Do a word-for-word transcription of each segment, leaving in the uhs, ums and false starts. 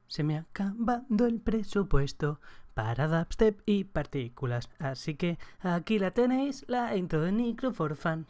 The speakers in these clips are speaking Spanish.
Se me ha acabado el presupuesto para dubstep y partículas, así que aquí la tenéis, la intro de Necro for Fun.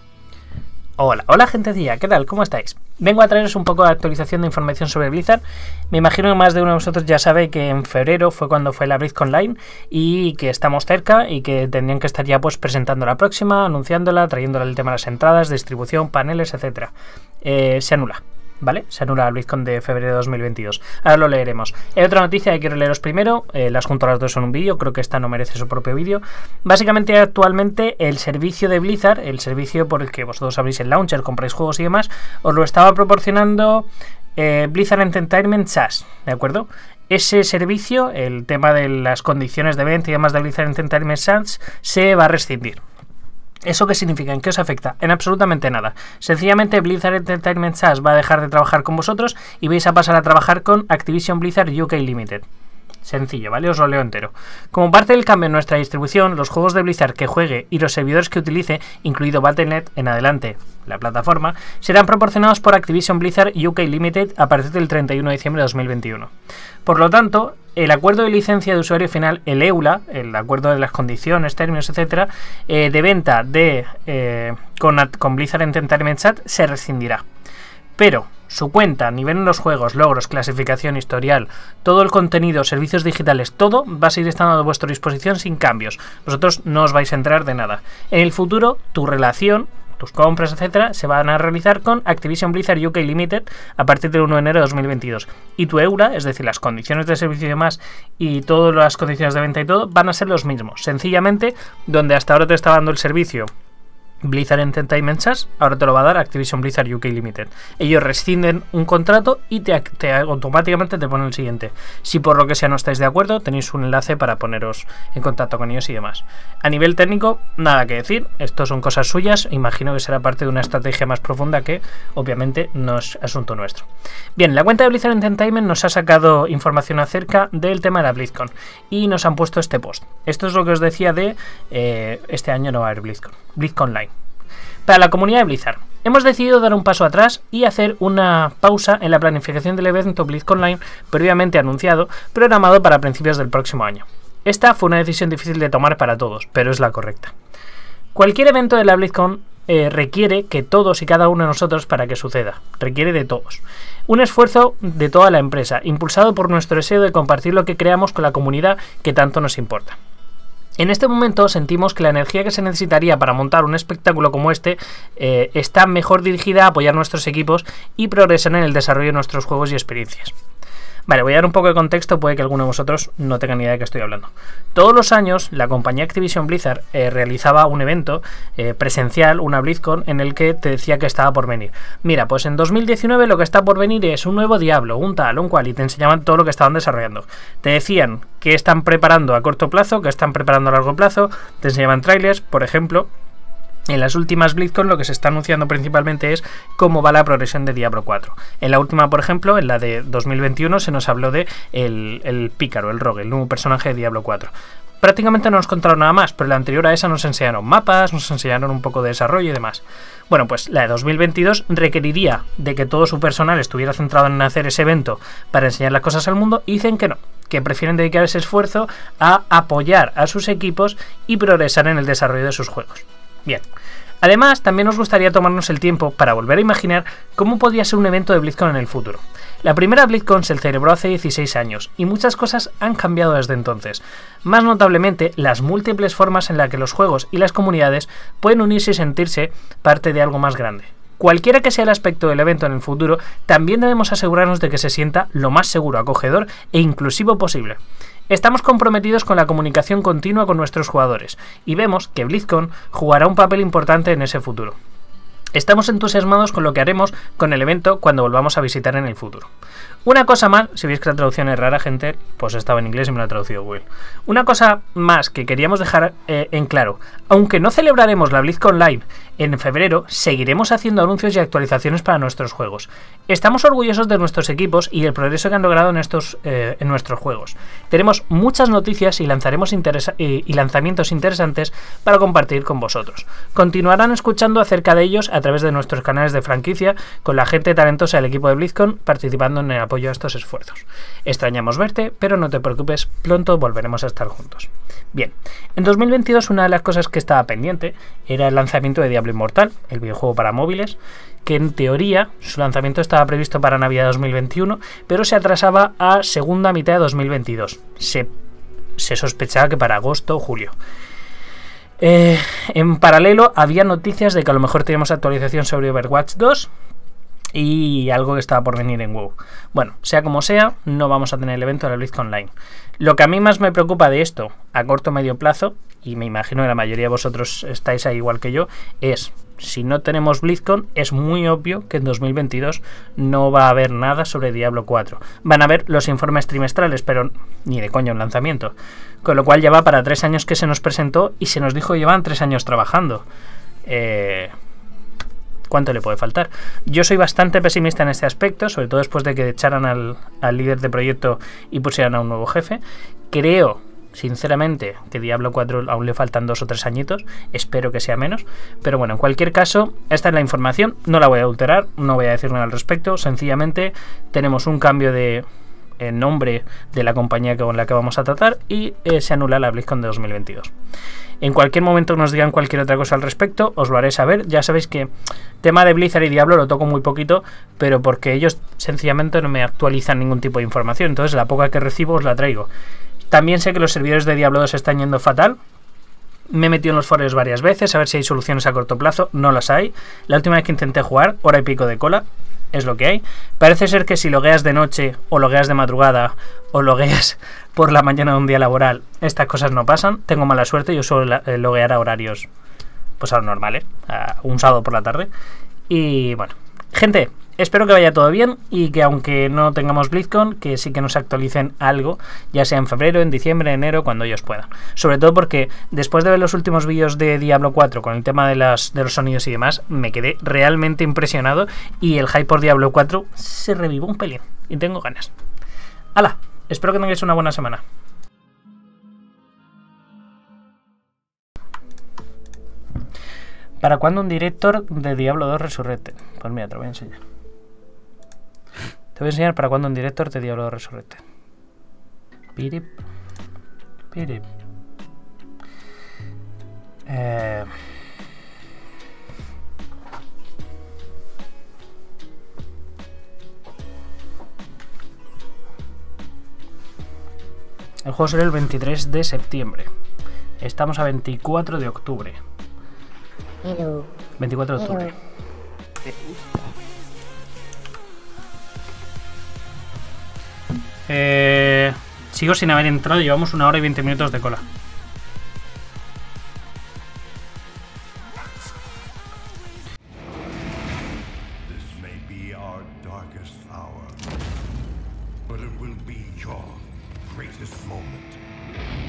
Hola, hola gentecilla, ¿qué tal? ¿Cómo estáis? Vengo a traeros un poco de actualización de información sobre Blizzard. Me imagino que más de uno de vosotros ya sabe que en febrero fue cuando fue la BlizzCon Online y que estamos cerca y que tendrían que estar ya pues presentando la próxima, anunciándola, trayéndola el tema de las entradas, distribución, paneles, etcétera. Eh, se anula. ¿Vale? Se anula la BlizzCon de febrero de dos mil veintidós. Ahora lo leeremos. Hay otra noticia que quiero leeros primero. Eh, las junto a las dos en un vídeo. Creo que esta no merece su propio vídeo. Básicamente, actualmente, el servicio de Blizzard, el servicio por el que vosotros abrís el launcher, compráis juegos y demás, os lo estaba proporcionando eh, Blizzard Entertainment S A S. ¿De acuerdo? Ese servicio, el tema de las condiciones de venta y demás de Blizzard Entertainment S A S, se va a rescindir. ¿Eso qué significa? ¿En qué os afecta? En absolutamente nada. Sencillamente Blizzard Entertainment S A S va a dejar de trabajar con vosotros y vais a pasar a trabajar con Activision Blizzard U K Limited. Sencillo, ¿vale? Os lo leo entero. Como parte del cambio en nuestra distribución, los juegos de Blizzard que juegue y los servidores que utilice, incluido Battle punto net en adelante, la plataforma, serán proporcionados por Activision Blizzard U K Limited a partir del treinta y uno de diciembre de dos mil veintiuno. Por lo tanto, el acuerdo de licencia de usuario final, el E U L A, el acuerdo de las condiciones, términos, etcétera, eh, de venta de eh, con, con Blizzard Entertainment S A S se rescindirá. Pero su cuenta, nivel en los juegos, logros, clasificación, historial, todo el contenido, servicios digitales, todo va a seguir estando a vuestra disposición sin cambios. Vosotros no os vais a enterar de nada. En el futuro, tu relación, tus compras, etcétera, se van a realizar con Activision Blizzard U K Limited a partir del uno de enero de dos mil veintidós. Y tu E U L A, es decir, las condiciones de servicio y demás, y todas las condiciones de venta y todo, van a ser los mismos. Sencillamente, donde hasta ahora te está dando el servicio Blizzard Entertainment S A S, ahora te lo va a dar Activision Blizzard U K Limited. Ellos rescinden un contrato y te, te automáticamente te ponen el siguiente. Si por lo que sea no estáis de acuerdo, tenéis un enlace para poneros en contacto con ellos y demás. A nivel técnico, nada que decir. Esto son cosas suyas. Imagino que será parte de una estrategia más profunda que, obviamente, no es asunto nuestro. Bien, la cuenta de Blizzard Entertainment nos ha sacado información acerca del tema de la BlizzCon y nos han puesto este post. Esto es lo que os decía de eh, este año no va a haber BlizzCon. BlizzCon Online. Para la comunidad de Blizzard, hemos decidido dar un paso atrás y hacer una pausa en la planificación del evento BlizzCon Online previamente anunciado, programado para principios del próximo año. Esta fue una decisión difícil de tomar para todos, pero es la correcta. Cualquier evento de la BlizzCon eh, requiere que todos y cada uno de nosotros para que suceda, requiere de todos. Un esfuerzo de toda la empresa, impulsado por nuestro deseo de compartir lo que creamos con la comunidad que tanto nos importa. En este momento sentimos que la energía que se necesitaría para montar un espectáculo como este eh, está mejor dirigida a apoyar nuestros equipos y progresar en el desarrollo de nuestros juegos y experiencias. Vale, voy a dar un poco de contexto, puede que alguno de vosotros no tenga ni idea de qué estoy hablando. Todos los años la compañía Activision Blizzard eh, realizaba un evento eh, presencial, una BlizzCon, en el que te decía que estaba por venir. Mira, pues en dos mil diecinueve lo que está por venir es un nuevo Diablo, un tal, un cual, y te enseñaban todo lo que estaban desarrollando. Te decían que están preparando a corto plazo, que están preparando a largo plazo, te enseñaban trailers, por ejemplo. En las últimas BlizzCon lo que se está anunciando principalmente es cómo va la progresión de Diablo cuatro. En la última, por ejemplo, en la de dos mil veintiuno, se nos habló de el, el pícaro, el rogue, el nuevo personaje de Diablo cuatro. Prácticamente no nos contaron nada más, pero la anterior a esa nos enseñaron mapas, nos enseñaron un poco de desarrollo y demás. Bueno, pues la de dos mil veintidós requeriría de que todo su personal estuviera centrado en hacer ese evento para enseñar las cosas al mundo, y dicen que no, que prefieren dedicar ese esfuerzo a apoyar a sus equipos y progresar en el desarrollo de sus juegos. Bien, además también nos gustaría tomarnos el tiempo para volver a imaginar cómo podría ser un evento de BlizzCon en el futuro. La primera BlizzCon se celebró hace dieciséis años y muchas cosas han cambiado desde entonces. Más notablemente, las múltiples formas en las que los juegos y las comunidades pueden unirse y sentirse parte de algo más grande. Cualquiera que sea el aspecto del evento en el futuro, también debemos asegurarnos de que se sienta lo más seguro, acogedor e inclusivo posible. Estamos comprometidos con la comunicación continua con nuestros jugadores y vemos que BlizzCon jugará un papel importante en ese futuro. Estamos entusiasmados con lo que haremos con el evento cuando volvamos a visitar en el futuro. Una cosa más, si veis que la traducción es rara, gente, pues estaba en inglés y me lo ha traducido Google. Una cosa más que queríamos dejar eh, en claro: aunque no celebraremos la BlizzCon Online en febrero, seguiremos haciendo anuncios y actualizaciones para nuestros juegos. Estamos orgullosos de nuestros equipos y del progreso que han logrado en, estos, eh, en nuestros juegos. Tenemos muchas noticias y, lanzaremos interesa y lanzamientos interesantes para compartir con vosotros. Continuarán escuchando acerca de ellos a través de nuestros canales de franquicia, con la gente talentosa del equipo de BlizzCon participando en el apoyo a estos esfuerzos. Extrañamos verte, pero no te preocupes, pronto volveremos a estar juntos. Bien, en dos mil veintidós una de las cosas que estaba pendiente era el lanzamiento de Diablo Inmortal, el videojuego para móviles, que en teoría su lanzamiento estaba previsto para Navidad de dos mil veintiuno, pero se atrasaba a segunda mitad de dos mil veintidós. Se, se sospechaba que para agosto o julio. Eh, en paralelo había noticias de que a lo mejor teníamos actualización sobre Overwatch dos y algo que estaba por venir en WoW. Bueno, sea como sea, no vamos a tener el evento de la BlizzCon Online. Lo que a mí más me preocupa de esto, a corto o medio plazo, y me imagino que la mayoría de vosotros estáis ahí igual que yo, es, si no tenemos BlizzCon, es muy obvio que en dos mil veintidós no va a haber nada sobre Diablo cuatro. Van a haber los informes trimestrales, pero ni de coña un lanzamiento. Con lo cual ya va para tres años que se nos presentó y se nos dijo que llevan tres años trabajando. Eh... ¿Cuánto le puede faltar? Yo soy bastante pesimista en este aspecto, sobre todo después de que echaran al, al líder de proyecto y pusieran a un nuevo jefe. Creo, sinceramente, que Diablo cuatro aún le faltan dos o tres añitos. Espero que sea menos. Pero bueno, en cualquier caso, esta es la información. No la voy a adulterar, no voy a decir nada al respecto. Sencillamente, tenemos un cambio de eh, nombre de la compañía con la que vamos a tratar y eh, se anula la BlizzCon de dos mil veintidós. En cualquier momento que nos digan cualquier otra cosa al respecto, os lo haré saber. Ya sabéis que tema de Blizzard y Diablo lo toco muy poquito, pero porque ellos sencillamente no me actualizan ningún tipo de información. Entonces la poca que recibo os la traigo. También sé que los servidores de Diablo dos están yendo fatal. Me he metido en los foros varias veces a ver si hay soluciones a corto plazo. No las hay. La última vez que intenté jugar, hora y pico de cola. Es lo que hay. Parece ser que si logueas de noche o logueas de madrugada o logueas por la mañana de un día laboral, estas cosas no pasan. Tengo mala suerte, yo suelo eh, loguear a horarios pues a los normales, a un sábado por la tarde. Y bueno, gente, espero que vaya todo bien y que aunque no tengamos BlizzCon, que sí que nos actualicen algo, ya sea en febrero, en diciembre, en enero, cuando ellos puedan. Sobre todo porque después de ver los últimos vídeos de Diablo cuatro con el tema de, las, de los sonidos y demás, me quedé realmente impresionado y el hype por Diablo cuatro se revivó un pelín y tengo ganas. ¡Hala! Espero que tengáis una buena semana. ¿Para cuándo un director de Diablo dos Resurrected? Pues mira, te lo voy a enseñar. Te voy a enseñar para cuándo un director de Diablo dos Resurrected. Pirip. Pirip. Eh... El juego será el veintitrés de septiembre. Estamos a veinticuatro de octubre. Hello. veinticuatro de octubre. Eh, sigo sin haber entrado, llevamos una hora y veinte minutos de cola. This may be our darkest hour, but it will be your greatest moment.